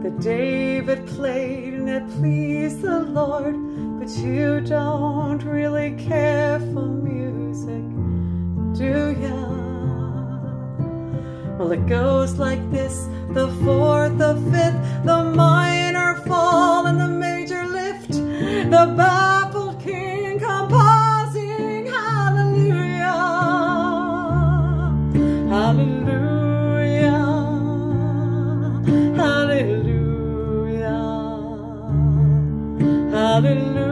that David played and it pleased the Lord, but you don't really care for music, do ya? Well, it goes like this: the fourth, the fifth, the minor fall, and the major lift, the baffled king composing hallelujah, hallelujah, hallelujah, hallelujah.